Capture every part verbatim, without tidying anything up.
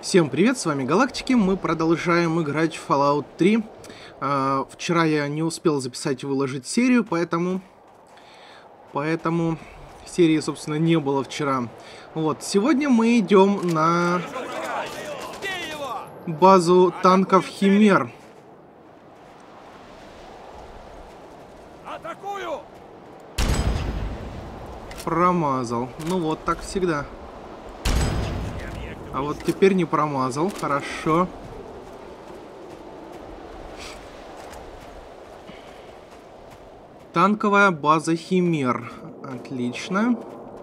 Всем привет, с вами Галактики, мы продолжаем играть в Fallout три. А, вчера я не успел записать и выложить серию, поэтому... Поэтому серии, собственно, не было вчера. Вот, сегодня мы идем на базу танков Химер. Атакую! Промазал. Ну вот, так всегда. А вот теперь не промазал. Хорошо. Танковая база Химер. Отлично.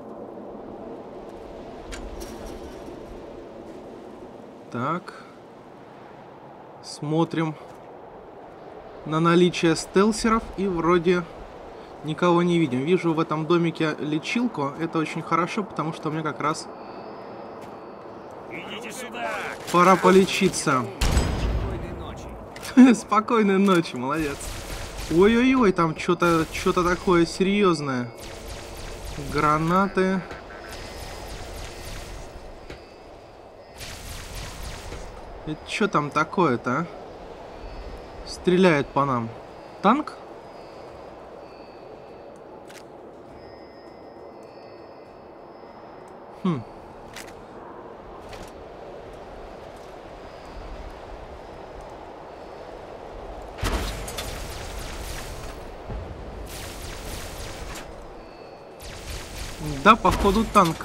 Так. Смотрим на наличие стелсеров. И вроде никого не видим. Вижу в этом домике лечилку. Это очень хорошо, потому что у меня как раз... пора полечиться. Спокойной ночи. Спокойной ночи, молодец. Ой-ой-ой, там что-то что-то такое серьезное. Гранаты. Это что там такое-то, а? Стреляет по нам. Танк? Хм. Да, походу танк.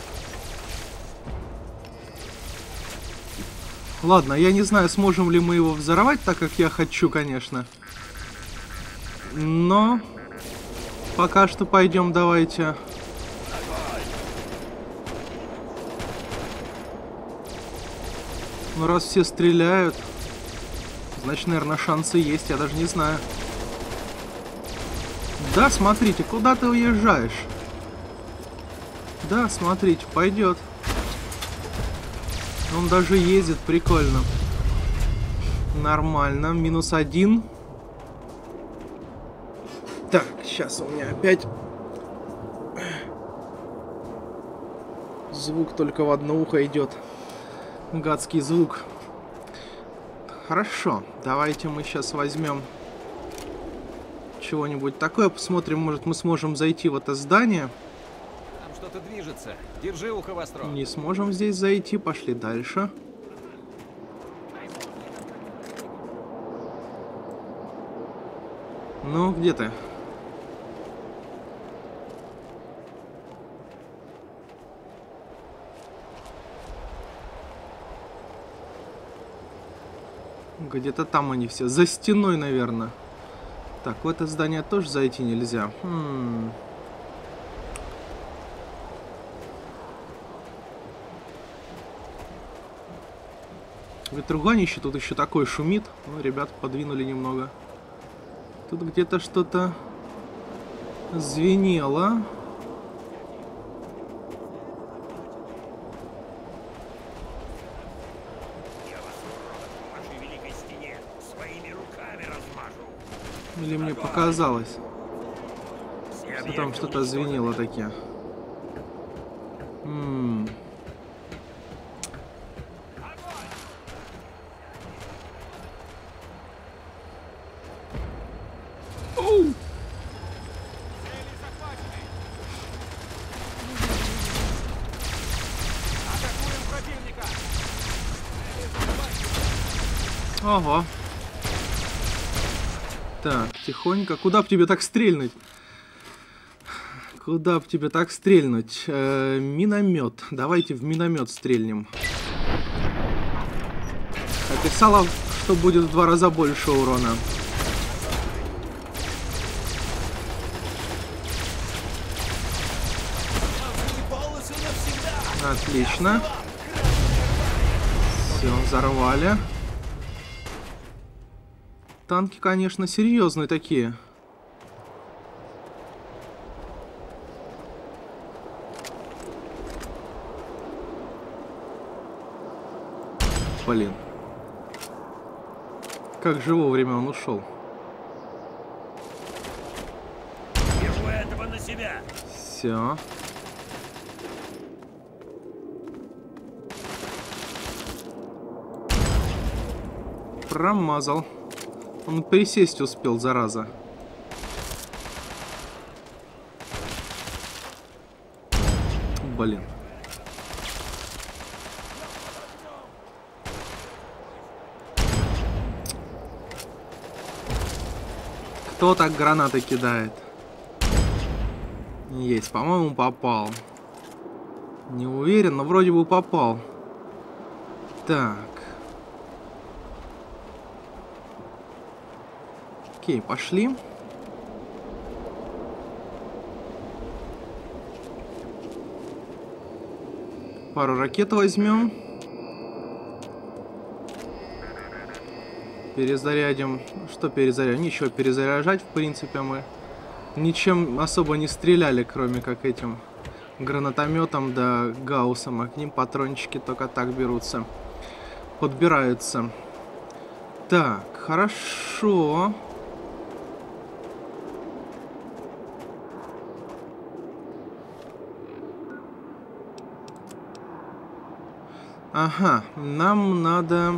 Ладно, я не знаю, сможем ли мы его взорвать, так как я хочу, конечно. Но пока что пойдем, давайте. Ну, раз все стреляют, значит, наверное, шансы есть, я даже не знаю. Да, смотрите, куда ты уезжаешь? Да, смотрите, пойдет. Он даже ездит, прикольно. Нормально, минус один. Так, сейчас у меня опять звук только в одно ухо идет. Гадский звук. Хорошо, давайте мы сейчас возьмем чего-нибудь такое, посмотрим, может мы сможем зайти в это здание. Что-то движется. Держи ухо востро. Не сможем здесь зайти, пошли дальше. Ну, где ты? Где-то там они все. За стеной, наверное. Так, в это здание тоже зайти нельзя. Хм... Ветруганище тут еще такой шумит. Ну, ребят подвинули немного. Тут где-то что-то звенело. Я вас в вашей великой стене своими руками размажу. Или мне показалось, что там что-то звенело такие. М-м. Ого. Так, тихонько. Куда б тебе так стрельнуть? Куда б тебе так стрельнуть? Э, миномет. Давайте в миномет стрельнем. Описала, что будет в два раза больше урона. Отлично. Все, взорвали. Танки, конечно, серьезные такие. Блин. Как же вовремя он ушел. Беру этого на себя. Все. Промазал. Он присесть успел, зараза. Блин. Кто так гранаты кидает? Есть, по-моему, попал. Не уверен, но вроде бы попал. Так. Окей, пошли. Пару ракет возьмем. Перезарядим. Что перезарядим? Ничего перезаряжать, в принципе, мы ничем особо не стреляли, кроме как этим гранатометом да гауссом. А к ним патрончики только так берутся. Подбираются. Так, хорошо. Ага, нам надо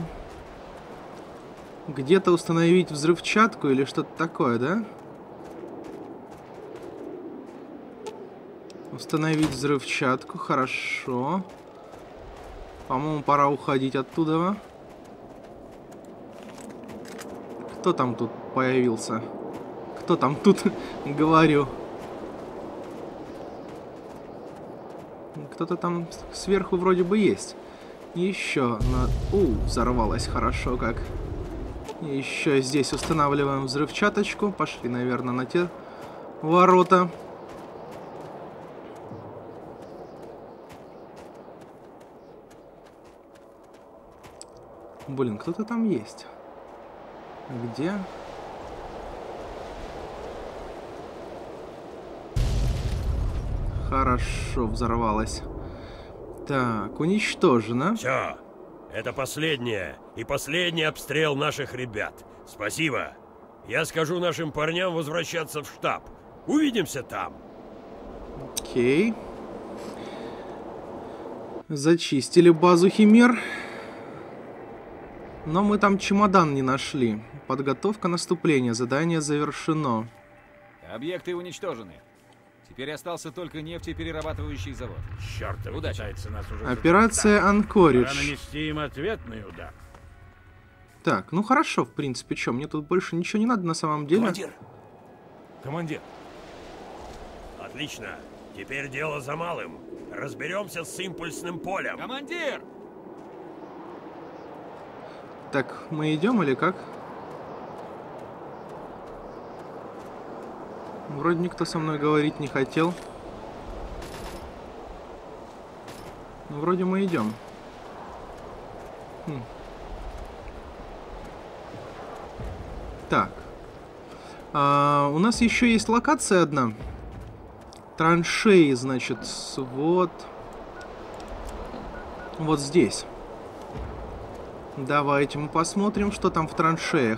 где-то установить взрывчатку или что-то такое, да? Установить взрывчатку, хорошо. По-моему, пора уходить оттуда. Кто там тут появился? Кто там тут, говорю? Кто-то там сверху вроде бы есть. Еще на... У, взорвалась хорошо как. Еще здесь устанавливаем взрывчаточку. Пошли, наверное, на те ворота. Блин, кто-то там есть. Где? Хорошо, взорвалась. Так, уничтожено. Все. Это последнее. И последний обстрел наших ребят. Спасибо. Я скажу нашим парням возвращаться в штаб. Увидимся там. Окей. Зачистили базу Химер. Но мы там чемодан не нашли. Подготовка наступления. Задание завершено. Объекты уничтожены. Теперь остался только нефтеперерабатывающий завод. Черт, пытается нас уже. Операция Анкоридж. Пора нанести им ответный удар. Так, ну хорошо, в принципе, что, мне тут больше ничего не надо на самом деле. Командир. Командир. Отлично. Теперь дело за малым. Разберемся с импульсным полем. Командир! Так, мы идем или как? Вроде никто со мной говорить не хотел. Ну, вроде мы идем. Хм. Так. А, у нас еще есть локация одна. Траншеи, значит, вот. Вот здесь. Давайте мы посмотрим, что там в траншеях.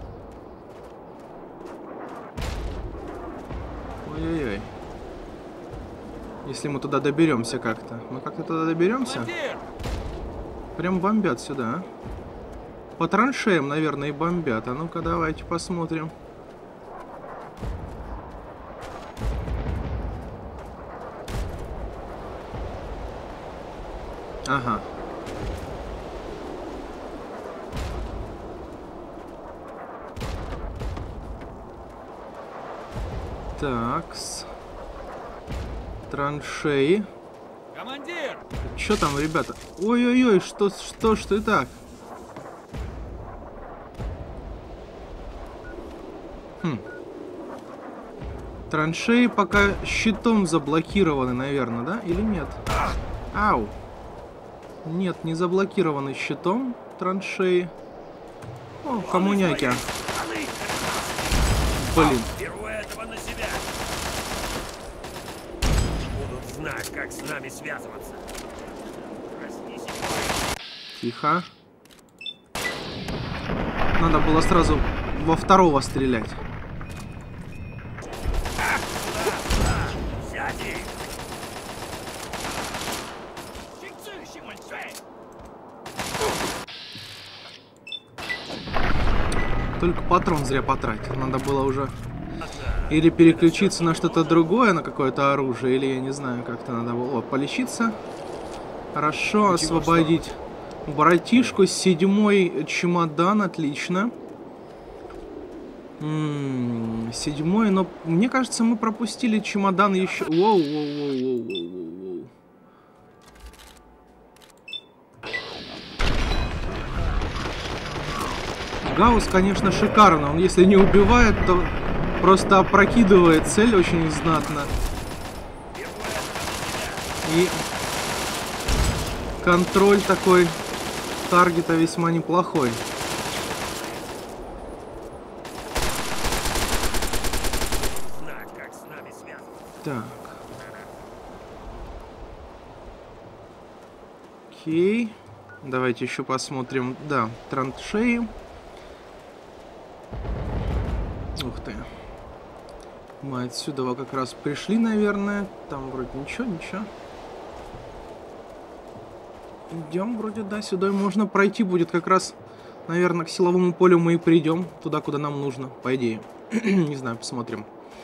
Ой-ой-ой. Если мы туда доберемся как-то. Мы как-то туда доберемся? Командир! Прям бомбят сюда. По траншеям, наверное, и бомбят. А ну-ка, давайте посмотрим. Ага. Такс. Траншеи. Командир! Что там, ребята? Ой-ой-ой, что, что, что и так? Хм. Траншеи пока щитом заблокированы, наверное, да? Или нет? Ау. Нет, не заблокированы щитом траншеи. О, коммуняки. Блин. Беру этого на себя. Будут знать, как с нами связываться. Тихо. Надо было сразу во второго стрелять. Только патрон зря потратил. Надо было уже или переключиться на что-то другое, на какое-то оружие, или я не знаю, как-то надо было. О, полечиться. Хорошо, освободить братишку. Седьмой чемодан, отлично. М-м, седьмой, но мне кажется, мы пропустили чемодан еще. Воу, воу, воу, воу, воу, воу. Гаусс, конечно, шикарно. Он, если не убивает, то просто опрокидывает цель очень знатно. И контроль такой таргета весьма неплохой. Так. Окей. Давайте еще посмотрим. Да, траншеи. Ух ты. Мы отсюда как раз пришли, наверное. Там вроде ничего, ничего. Идем, вроде, да, сюда можно пройти будет как раз, наверное, к силовому полю мы и придем. Туда, куда нам нужно, по идее. Не знаю, посмотрим.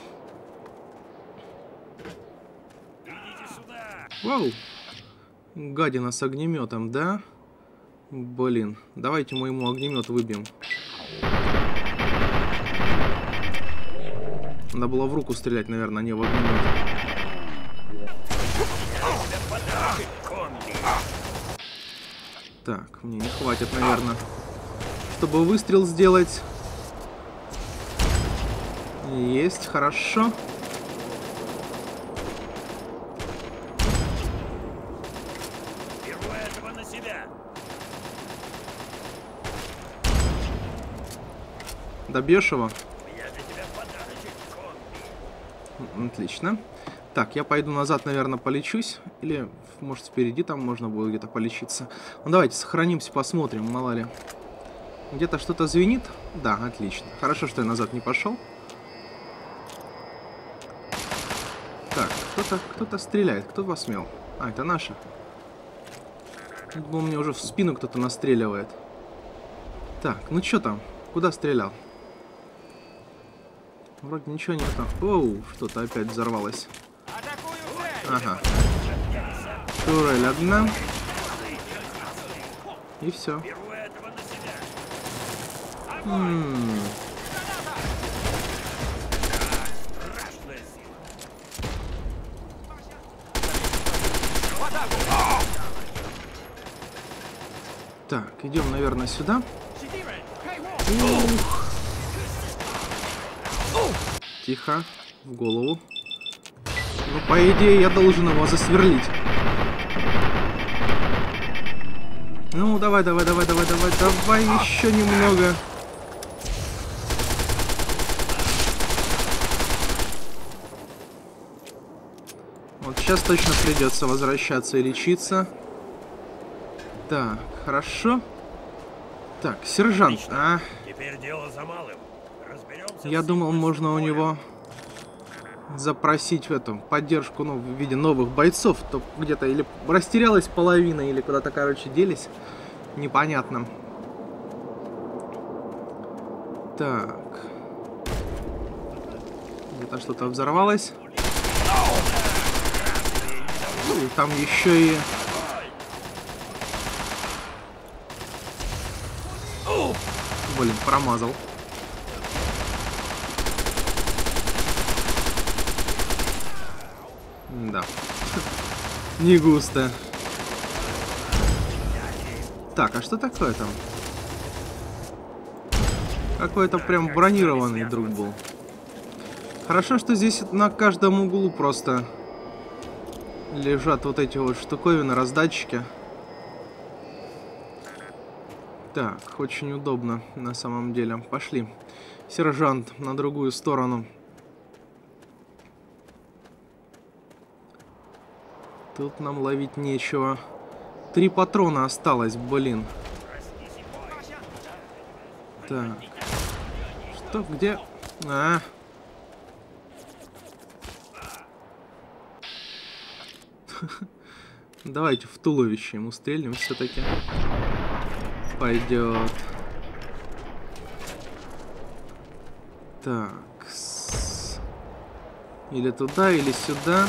Вау! Гадина с огнеметом, да? Блин, давайте мы ему огнемет выбьем. Надо было в руку стрелять, наверное, а не в огнемет. Так, мне не хватит, наверное, чтобы выстрел сделать. Есть, хорошо. Добьешь его? Отлично. Так, я пойду назад, наверное, полечусь. Или, может, спереди там можно будет где-то полечиться. Ну, давайте сохранимся, посмотрим, мало ли. Где-то что-то звенит? Да, отлично. Хорошо, что я назад не пошел. Так, кто-то кто-то стреляет. Кто посмел? А, это наши. Думал, мне уже в спину кто-то настреливает. Так, ну что там? Куда стрелял? Вроде ничего нету. Оу, что-то опять взорвалось. Ага. Турель одна. И все. М-м. Так, идем, наверное, сюда. Ух. Тихо, в голову. Ну, по идее, я должен его засверлить. Ну, давай, давай, давай, давай, давай, давай еще немного. Вот сейчас точно придется возвращаться и лечиться. Так, хорошо. Так, сержант, а? Теперь дело за малым. Разберемся. Я думал, можно у него запросить в эту поддержку, ну, в виде новых бойцов. То где-то или растерялась половина, или куда-то, короче, делись. Непонятно. Так. Где-то что-то взорвалось. И там еще и... Блин, промазал. Да. Не густо. Так, а что такое там? Какой-то прям бронированный друг был. Хорошо, что здесь на каждом углу просто лежат вот эти вот штуковины, раздатчики. Так, очень удобно на самом деле. Пошли. Сержант, на другую сторону. Тут нам ловить нечего. Три патрона осталось, блин. Так. Что, где? А. Давайте в туловище ему стрельнем все-таки. Пойдет. Так. С... Или туда, или сюда.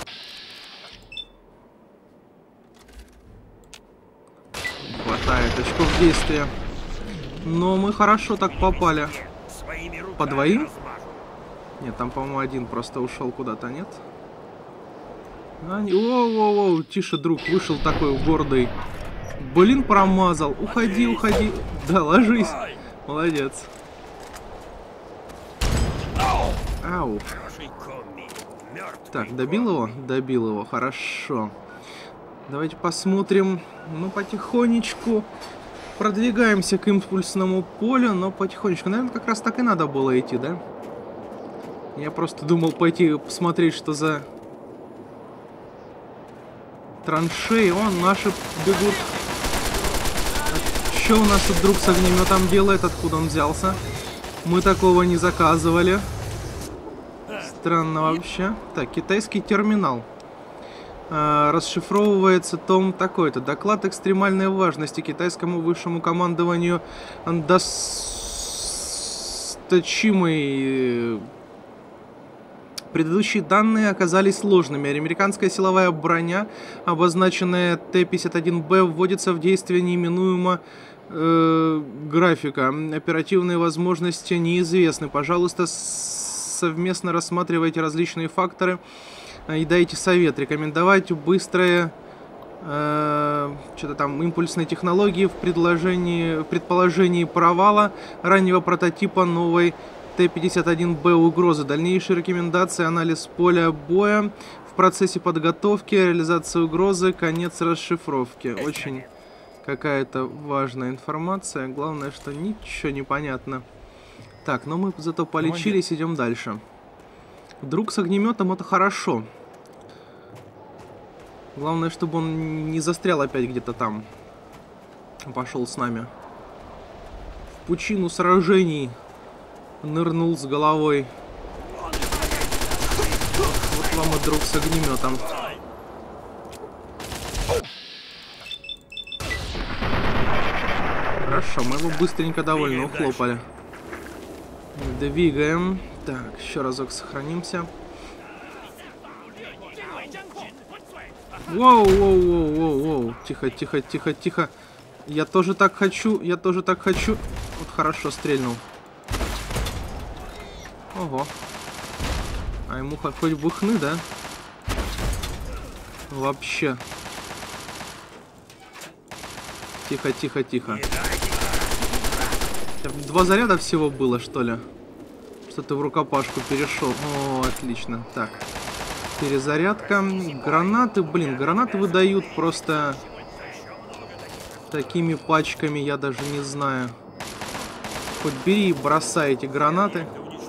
Хватает очков действия. Но мы хорошо так попали. По двоим? Нет, там, по-моему, один просто ушел куда-то, нет? Воу-воу-воу, тише, друг, вышел такой гордый. Блин, промазал. Уходи, уходи. Да, ложись. Молодец. Ау. Так, добил его? Добил его, хорошо. Давайте посмотрим. Ну, потихонечку продвигаемся к импульсному полю, но потихонечку. Наверное, как раз так и надо было идти, да? Я просто думал пойти посмотреть, что за траншеи. Вон, наши бегут. Что у нас тут друг с огнеметом делает? Откуда он взялся? Мы такого не заказывали. Странно вообще. Так, китайский терминал. А, расшифровывается том такой-то. Доклад экстремальной важности китайскому высшему командованию досточимый. Предыдущие данные оказались сложными. Американская силовая броня, обозначенная Т пятьдесят один Б, вводится в действие неименуемо э, графика. Оперативные возможности неизвестны. Пожалуйста, совместно рассматривайте различные факторы и дайте совет. Рекомендовать быстрое э, что-то там импульсные технологии в, предложении, в предположении провала раннего прототипа новой Т пятьдесят один Б угрозы. Дальнейшие рекомендации, анализ поля боя в процессе подготовки, реализации угрозы, конец расшифровки. Очень какая-то важная информация. Главное, что ничего не понятно. Так, но мы зато полечились, идем дальше. Друг с огнеметом — это хорошо. Главное, чтобы он не застрял опять где-то там. Пошел с нами в пучину сражений. Нырнул с головой. Вот вам и друг с огнеметом. Хорошо, мы его быстренько довольно ухлопали. Двигаем. Так, еще разок сохранимся. Воу, воу, воу, воу, воу. Тихо, тихо, тихо, тихо. Я тоже так хочу, я тоже так хочу. Вот хорошо стрельнул. Ого. А ему хоть бы хны, да? Вообще. Тихо, тихо, тихо. Два заряда всего было, что ли? Что ты в рукопашку перешел. О, отлично. Так. Перезарядка. Гранаты, блин, гранаты выдают просто такими пачками, я даже не знаю. Хоть бери и бросай эти гранаты.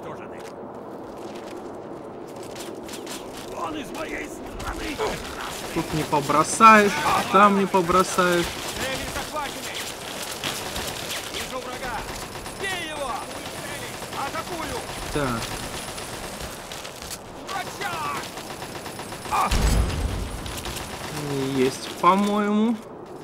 Тут не побросаешь, там не побросаешь. Так. Есть, по-моему.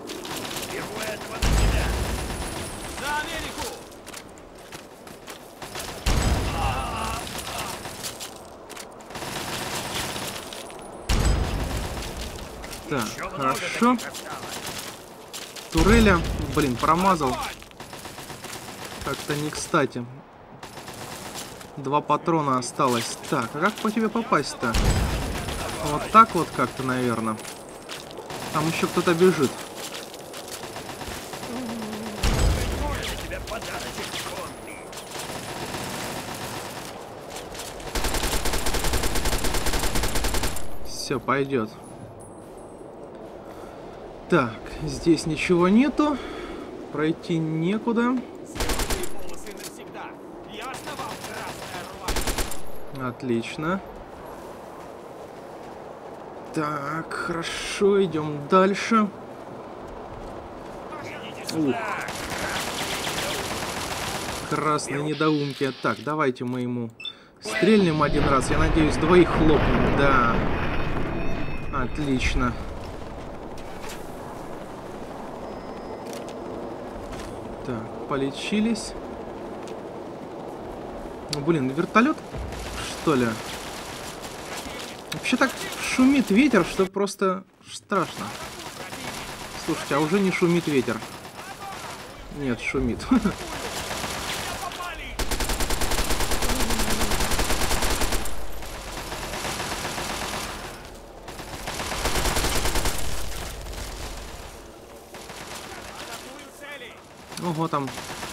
Так, хорошо. Туреля, блин, промазал. Как-то не кстати. Два патрона осталось. Так, а как по тебе попасть-то? Вот так вот как-то, наверное. Там еще кто-то бежит. Все, пойдет. Так, здесь ничего нету. Пройти некуда. Отлично. Так, хорошо, идем дальше. Ух. Красные недоумки. Так, давайте мы ему стрельнем один раз. Я надеюсь, двоих хлопнем. Да. Отлично. Так, полечились. Ну, блин, вертолет, что ли? Вообще так шумит ветер, что просто страшно. Слушайте, а уже не шумит ветер. Нет, шумит. Ого, там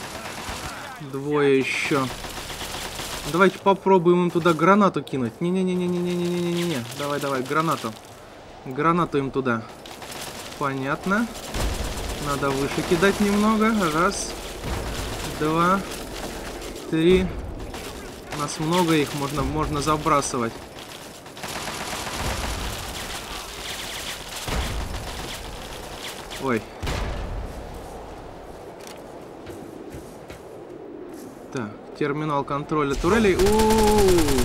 двое еще. Давайте попробуем им туда гранату кинуть. Не-не-не-не-не-не-не-не-не-не. Давай, давай, гранату. Гранату им туда. Понятно. Надо выше кидать немного. Раз, два, три. У нас много их, можно, можно забрасывать. Ой. Так, терминал контроля турелей. У-у-у-у.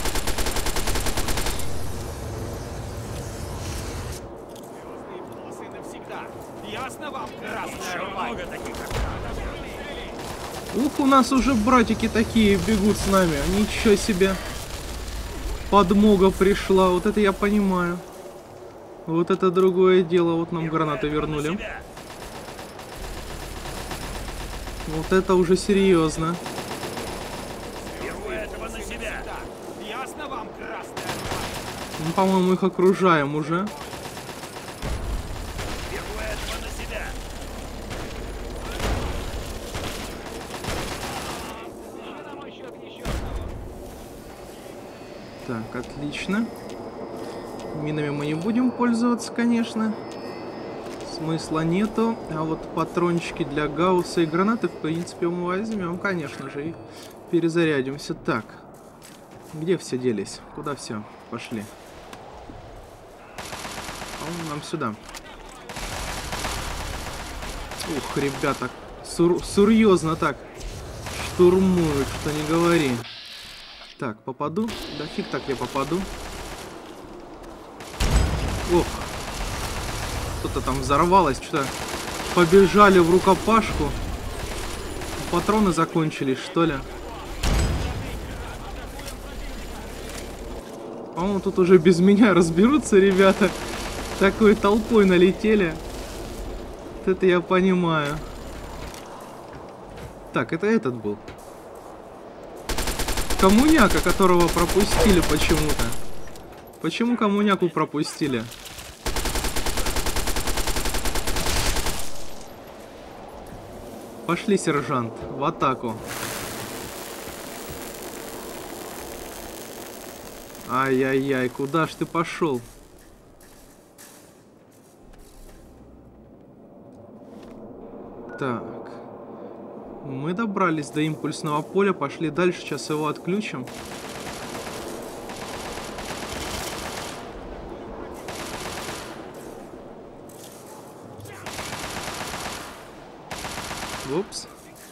Ух, у нас уже братики такие бегут с нами. Ничего себе. Подмога пришла. Вот это я понимаю. Вот это другое дело. Вот нам гранаты вернули. Вот это уже серьезно. Ну, по-моему, их окружаем уже. Так, отлично. Минами мы не будем пользоваться, конечно. Смысла нету. А вот патрончики для гаусса и гранаты, в принципе, мы возьмем, конечно же, и перезарядимся. Так, где все делись? Куда все пошли? По-моему, нам сюда. Ух, ребята, сур серьезно так штурмуют, что не говори. Так, попаду? Да фиг так я попаду. Ох. Что-то там взорвалось, что-то побежали в рукопашку. Патроны закончились, что ли? По-моему, тут уже без меня разберутся, ребята. Такой толпой налетели. Вот это я понимаю. Так, это этот был. Коммуняка, которого пропустили почему-то. Почему коммуняку пропустили? Пошли, сержант, в атаку. Ай-яй-яй, куда ж ты пошел? Так. Мы добрались до импульсного поля, пошли дальше, сейчас его отключим. Упс.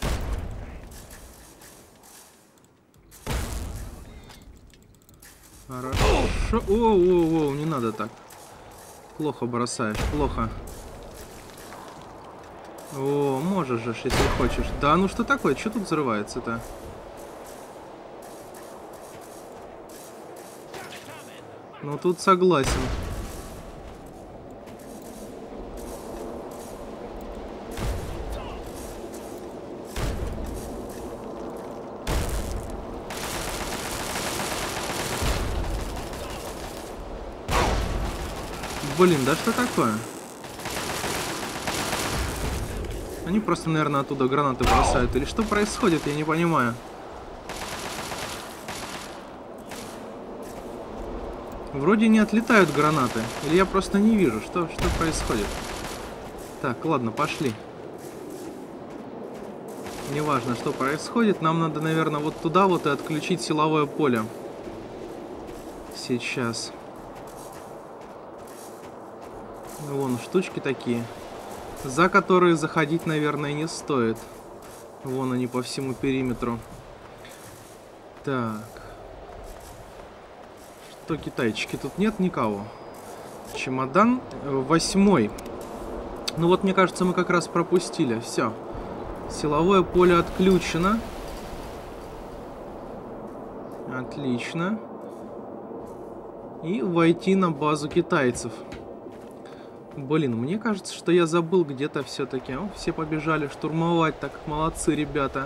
Хорошо. О-о-о, не надо так. Плохо бросаешь, плохо. О, можешь же, если хочешь. Да, ну что такое? Что тут взрывается-то? Ну тут согласен. Блин, да что такое? Они просто, наверное, оттуда гранаты бросают. Или что происходит, я не понимаю. Вроде не отлетают гранаты. Или я просто не вижу, что, что происходит. Так, ладно, пошли. Неважно, что происходит. Нам надо, наверное, вот туда вот и отключить силовое поле. Сейчас. Вон штучки такие, за которые заходить, наверное, не стоит. Вон они по всему периметру. Так. Что, китайчики? Тут нет никого. Чемодан восьмой. Ну вот, мне кажется, мы как раз пропустили. Все. Силовое поле отключено. Отлично. И войти на базу китайцев. Блин, мне кажется, что я забыл где-то все-таки. О, все побежали штурмовать, так молодцы ребята.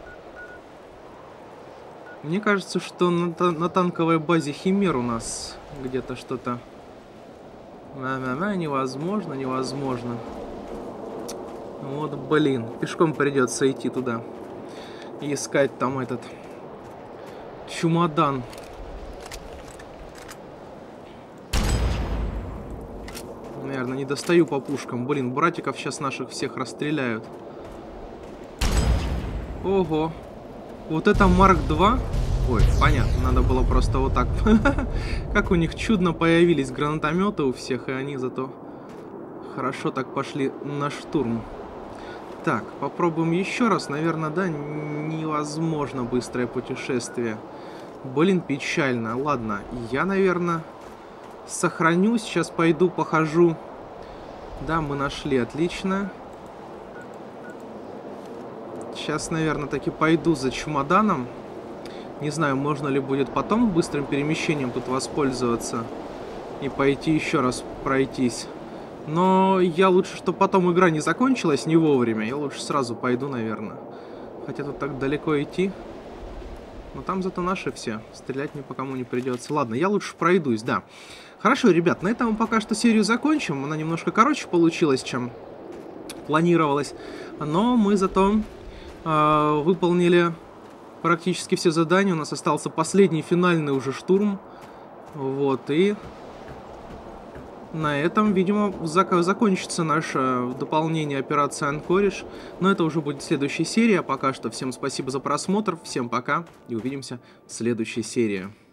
Мне кажется, что на, на танковой базе Химер у нас где-то что-то... На-на-на, невозможно, невозможно. Вот, блин, пешком придется идти туда. И искать там этот... чемодан. Наверное, не достаю по пушкам. Блин, братиков сейчас наших всех расстреляют. Ого. Вот это Марк два. Ой, понятно, надо было просто вот так. Как у них чудно появились гранатометы у всех, и они зато хорошо так пошли на штурм. Так, попробуем еще раз. Наверное, да, невозможно быстрое путешествие. Блин, печально. Ладно, я, наверное, сохранюсь. Сейчас пойду, похожу. Да, мы нашли, отлично. Сейчас, наверное, таки пойду за чемоданом. Не знаю, можно ли будет потом быстрым перемещением тут воспользоваться. И пойти еще раз пройтись. Но я лучше, чтобы потом игра не закончилась не вовремя. Я лучше сразу пойду, наверное. Хотя тут так далеко идти. Но там зато наши все. Стрелять ни по кому не придется. Ладно, я лучше пройдусь, да. Хорошо, ребят, на этом мы пока что серию закончим. Она немножко короче получилась, чем планировалось. Но мы зато э, выполнили практически все задания. У нас остался последний финальный уже штурм. Вот, и на этом, видимо, зак закончится наше дополнение операции Анкоридж. Но это уже будет следующая серия. Пока что всем спасибо за просмотр. Всем пока и увидимся в следующей серии.